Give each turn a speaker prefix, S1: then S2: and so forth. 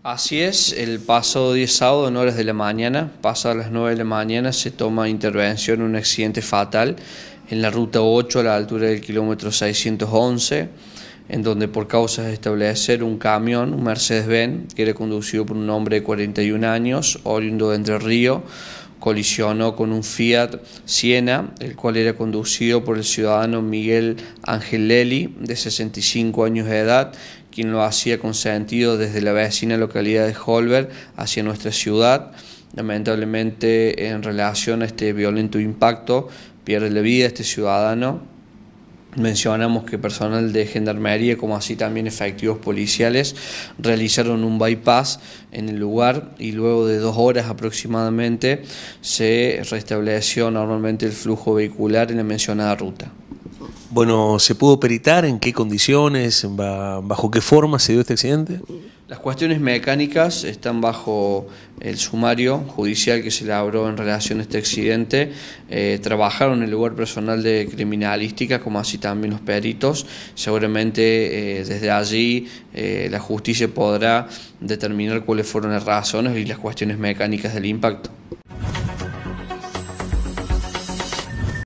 S1: Así es, el pasado día sábado en horas de la mañana, pasadas las 9 de la mañana, se toma intervención en un accidente fatal en la ruta 8 a la altura del kilómetro 611, en donde por causas de establecer un camión, un Mercedes-Benz, que era conducido por un hombre de 41 años, oriundo de Entre Ríos, colisionó con un Fiat Siena, el cual era conducido por el ciudadano Miguel Angelelli, de 65 años de edad, quien lo hacía con sentido desde la vecina localidad de Holver hacia nuestra ciudad. Lamentablemente, en relación a este violento impacto, pierde la vida este ciudadano. Mencionamos que personal de gendarmería, como así también efectivos policiales, realizaron un bypass en el lugar y luego de 2 horas aproximadamente se restableció normalmente el flujo vehicular en la mencionada ruta.
S2: Bueno, ¿se pudo peritar en qué condiciones, bajo qué forma se dio este accidente?
S1: Las cuestiones mecánicas están bajo el sumario judicial que se elaboró en relación a este accidente. Trabajaron en el lugar personal de criminalística, como así también los peritos. Seguramente desde allí la justicia podrá determinar cuáles fueron las razones y las cuestiones mecánicas del impacto.